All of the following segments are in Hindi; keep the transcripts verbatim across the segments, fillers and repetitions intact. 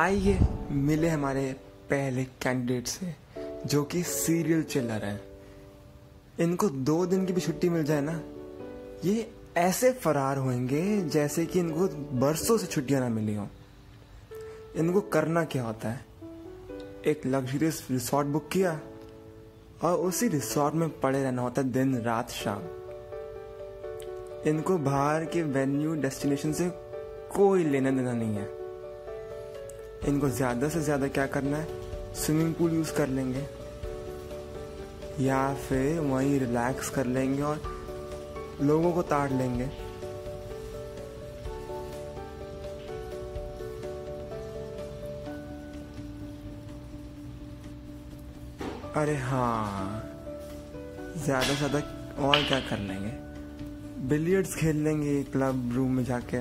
आइए मिले हमारे पहले कैंडिडेट से जो कि सीरियल चिलर हैं। इनको दो दिन की भी छुट्टी मिल जाए ना, ये ऐसे फरार होंगे जैसे कि इनको बरसों से छुट्टियां ना मिली हों। इनको करना क्या होता है, एक लग्जरियस रिसोर्ट बुक किया और उसी रिसोर्ट में पड़े रहना होता है दिन रात शाम। इनको बाहर के वेन्यू डेस्टिनेशन से कोई लेना देना नहीं है। इनको ज्यादा से ज्यादा क्या करना है, स्विमिंग पूल यूज कर लेंगे या फिर वहीं रिलैक्स कर लेंगे और लोगों को ताड़ लेंगे। अरे हाँ, ज्यादा से ज्यादा और क्या कर लेंगे, बिलियर्ड्स खेल लेंगे क्लब रूम में जाके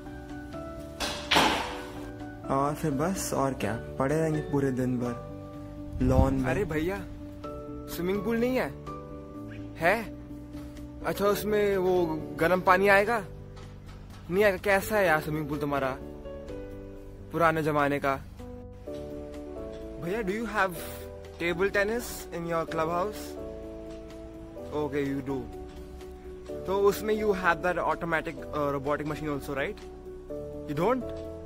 और फिर बस और क्या, पड़े रहेंगे पूरे दिन भर लॉन में। अरे भैया, स्विमिंग पूल नहीं है? है? अच्छा, उसमें वो गर्म पानी आएगा? नहीं आएगा? कैसा है यार स्विमिंग पूल तुम्हारा, पुराने जमाने का? भैया, do you have table tennis in your club house? Okay, you do. तो उसमें you have that automatic robotic machine also, right? You don't?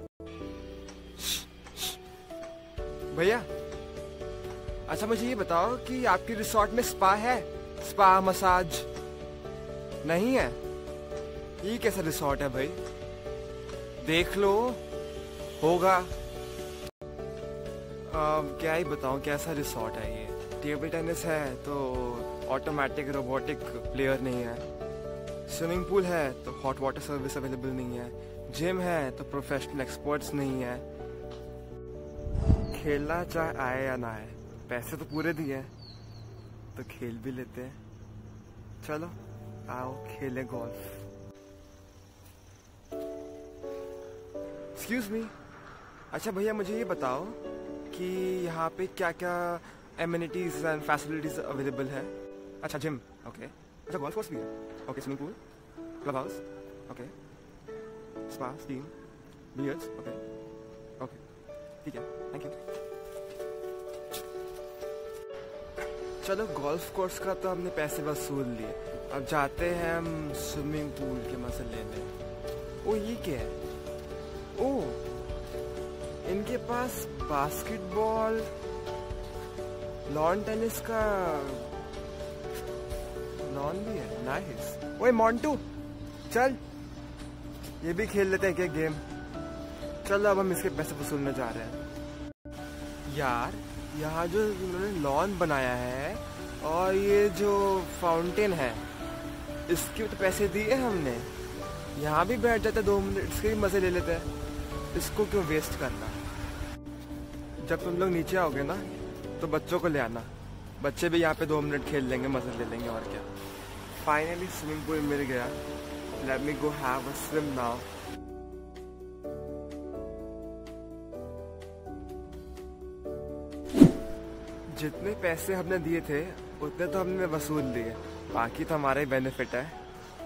भैया, अच्छा मुझे ये बताओ कि आपके रिसोर्ट में स्पा है? स्पा, मसाज नहीं है? ये कैसा रिसोर्ट है भाई? देख लो, होगा। आ, क्या ही बताऊं कैसा रिसोर्ट है ये। टेबल टेनिस है तो ऑटोमेटिक रोबोटिक प्लेयर नहीं है, स्विमिंग पूल है तो हॉट वाटर सर्विस अवेलेबल नहीं है, जिम है तो प्रोफेशनल एक्सपर्ट्स नहीं है। खेलना चाहे आए या ना आए, पैसे तो पूरे दिए तो खेल भी लेते हैं। चलो आओ खेले गोल्फ। एक्सक्यूज मी, अच्छा भैया मुझे ये बताओ कि यहाँ पे क्या क्या एमिनिटीज एंड फैसिलिटीज अवेलेबल है? अच्छा, जिम, ओके। अच्छा, गोल्फ कोर्स भी है, okay. Swimming pool, club house, okay. Spa, steam, billiards, okay okay, ठीक है, थैंक यू। चलो, गोल्फ कोर्स का तो हमने पैसे वसूल लिए, अब जाते हैं हम स्विमिंग पूल के मजे लेने। ओ, ये क्या है? ओ, इनके पास बास्केटबॉल, लॉन टेनिस का लॉन भी है, नाइस। ओए मोंटू, चल ये भी खेल लेते हैं क्या गेम? चलो, अब हम इसके पैसे वसूलने जा रहे हैं। यार, यहाँ जो इन्होंने लॉन बनाया है और ये जो फाउंटेन है, इसके तो पैसे दिए हमने। यहाँ भी बैठ जाते दो मिनट, इसके भी मजे ले लेते हैं। इसको क्यों वेस्ट करना? जब तुम लोग नीचे आओगे ना तो बच्चों को ले आना, बच्चे भी यहाँ पे दो मिनट खेल लेंगे, मजे ले लेंगे और क्या। फाइनली स्विमिंग पूल मिल गया। Let me go have a swim now. जितने पैसे हमने दिए थे उतने तो हमने वसूल लिए, बाकी तो हमारा ही बेनिफिट है।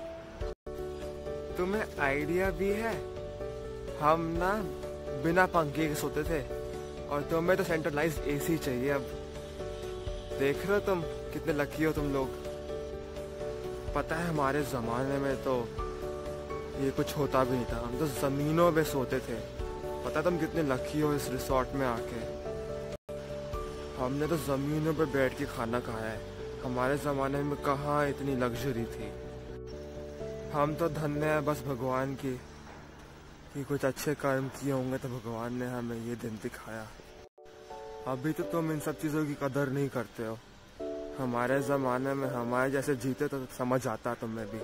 तुम्हें आइडिया भी है, हम ना बिना पंखे के सोते थे और तुम्हें तो सेंट्रलाइज्ड एसी चाहिए। अब देख रहे हो तुम कितने लकी हो तुम लोग। पता है हमारे जमाने में तो ये कुछ होता भी नहीं था, हम तो जमीनों पे सोते थे। पता तुम कितने लकी हो इस रिसोर्ट में आके। हमने तो जमीनों पे बैठ के खाना खाया है, हमारे ज़माने में कहाँ इतनी लग्जरी थी। हम तो धन्य है बस भगवान की कि कुछ अच्छे कर्म किए होंगे तो भगवान ने हमें ये दिन दिखाया। अभी तो तुम इन सब चीज़ों की कदर नहीं करते हो। हमारे ज़माने में हमारे जैसे जीते तो समझ आता तुम्हें भी।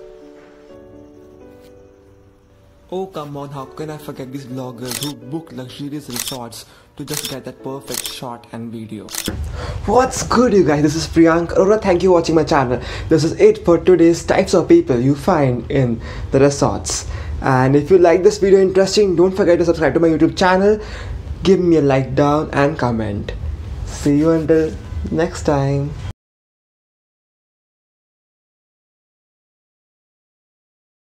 Oh come on, how can I forget these vloggers who book luxurious resorts to just get that perfect shot and video. What's good you guys, this is Priyaank Arora, thank you for watching my channel. This is it for today's types of people you find in the resorts. And if you like this video interesting, don't forget to subscribe to my YouTube channel, give me a like down and comment. See you until next time.